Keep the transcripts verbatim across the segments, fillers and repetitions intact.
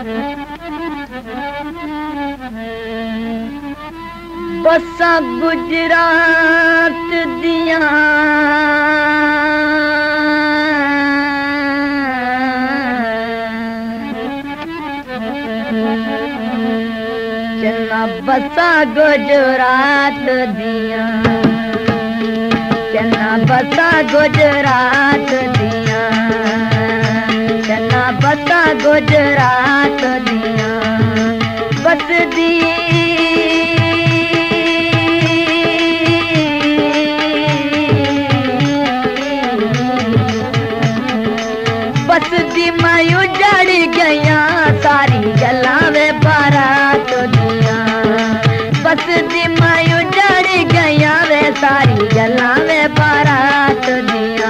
बसा गुजरात दिया चन्ना बसा गुजरात दिया चन्ना बसा गुजरात दिया चन्ना बसा गुजरात दिया बस दी बस दी मैं उजड़ गया सारी गल्लां वे बारात दिया बस दी मैं उजड़ गया वे सारी गल्लां वे बारात दिया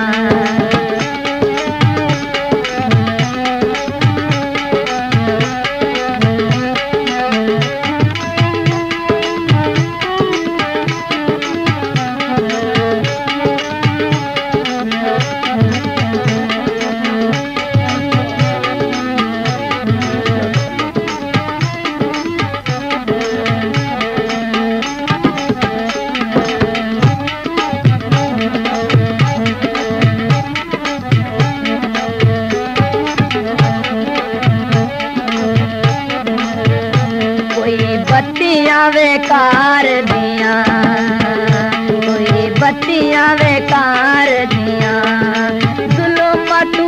बत्तियां बेकार दिया कोई बत्तियां बेकार दिया जुल्मतू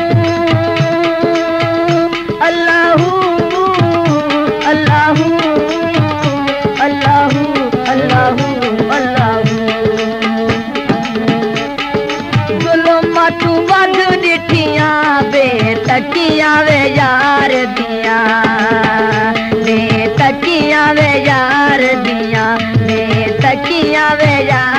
अल्लाहू अल्लाहू अल्लाहू अल्लाहू अल्लाहू जुल्मतू वध दिठियां बेतकियां वे यार दिया तकिया वे यार दिया मैं तकिया वे यार